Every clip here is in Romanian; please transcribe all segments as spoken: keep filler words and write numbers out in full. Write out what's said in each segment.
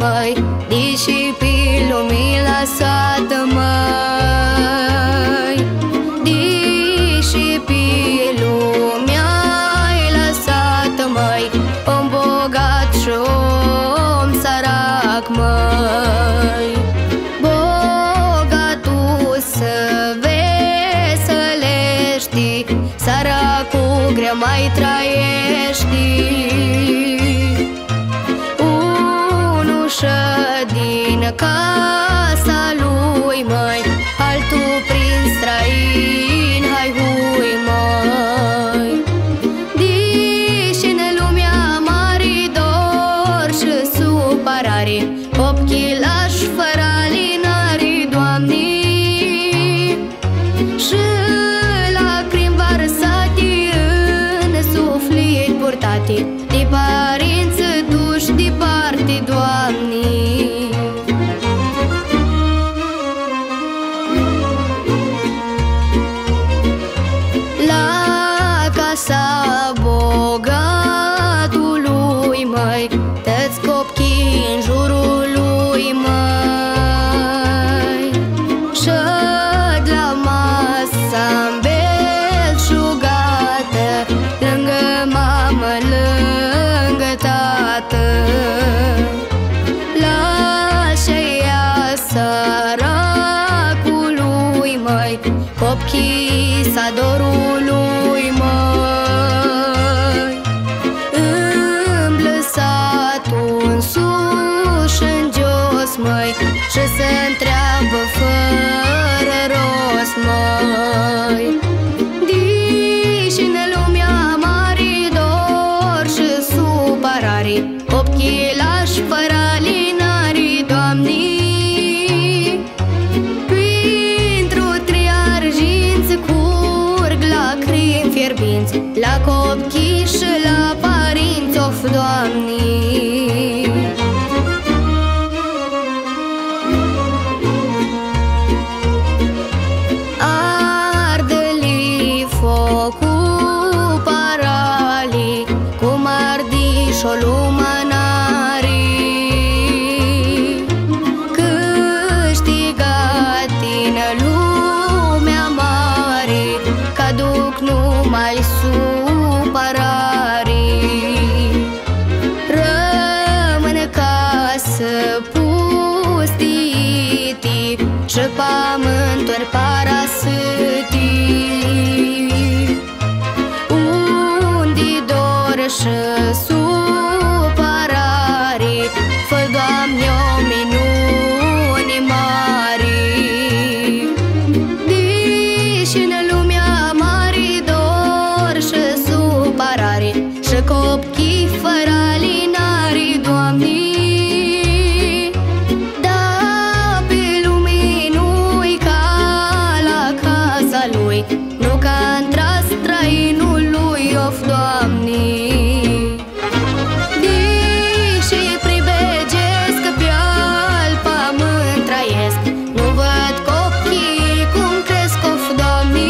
măi, diși pe lumii lăsată, măi, diși pe lumea ai lăsată, măi, om bogat și om sărac, măi. Bogatul să veselești, săracul greu mai trăiești. Unul din casa lui, măi, altul prin străin, hai hui, măi. Diși-ne lumea mari dor și supărare, copchilași fără alinări, Doamne, și lacrimi varsate în suflet purtate de părinți duși departe, Doamne. La casa bogatului, măi, tăți copchii în jurul lui, măi, și-d la masa-n belșugată, lângă mamă, lângă tată. Lasă-ia săracului, măi, copchii sadorului, măi, îmblă satul în sus și-n jos, măi, și se întreabă fără rost, măi. Diși-ne lumea mari dor și supărare, copchilași fără alinări, Doamne, printr-o trei arginți curg lacrimi fierbinți, la copchii și la părinți, of, Doamne. Arde-li focul parali, cum ardiș-o lumânării, câștigat din lumea mare, că duc numai supărării. Rămân casă pustiti și pământuri parasiti, unde dor și supărare, fă, Doamne, o minune mare. Diși-ne lumea mari dor și supărare, și copchii fără alinări, Doamne, da pe lume nu-i ca la casa lui, nu ca între străinul lui, of, Doamne. Deși pribegesc pe al pământ trăiesc, nu văd copchii cum cresc, of, Doamne,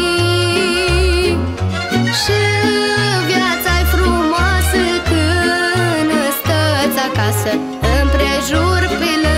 și viața-i frumoasă când stăți acasă, împrejur pe